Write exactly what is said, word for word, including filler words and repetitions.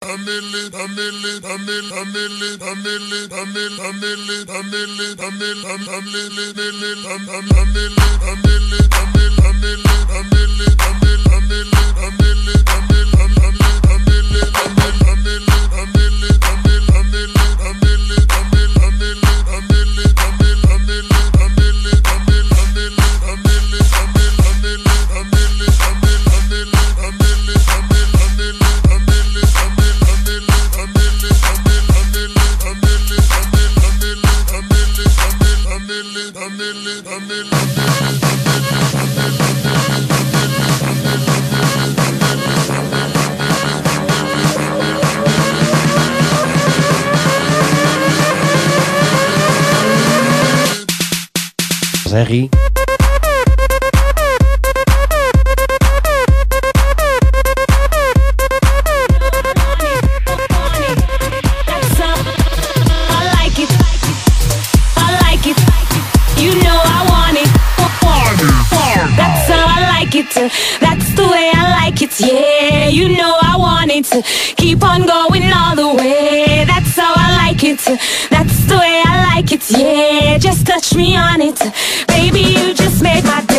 Harry. That's the way I like it, yeah. You know I want it to keep on going all the way. That's how I like it. That's the way I like it, yeah. Just touch me on it, baby. You just make my